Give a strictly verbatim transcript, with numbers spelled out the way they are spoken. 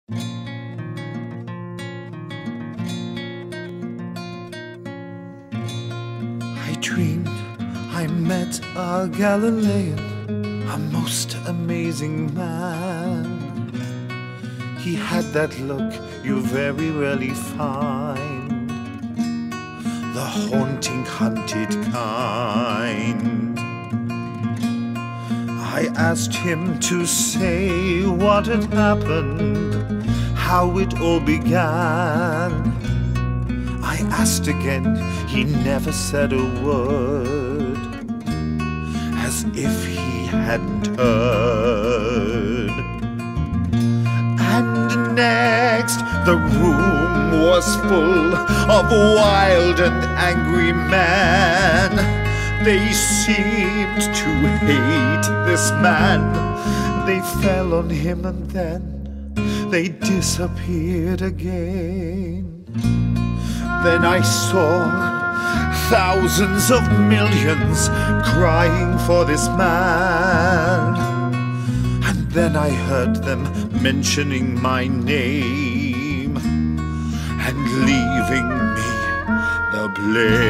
I dreamed I met a Galilean, a most amazing man. He had that look you very rarely find, the haunting, hunted kind. I asked him to say what had happened, how it all began. I asked again, he never said a word, as if he hadn't heard. And next, the room was full of wild and angry men. They seemed to hate this man. They fell on him and then they disappeared again. Then I saw thousands of millions crying for this man. And then I heard them mentioning my name and leaving me the blame.